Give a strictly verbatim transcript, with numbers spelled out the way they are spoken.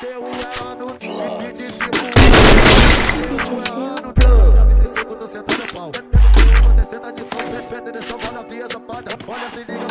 um ela no vinte e cinco. vinte e cinco no centro do pau. Você senta de pau, perto dessa bola, via safada. Olha, se liga.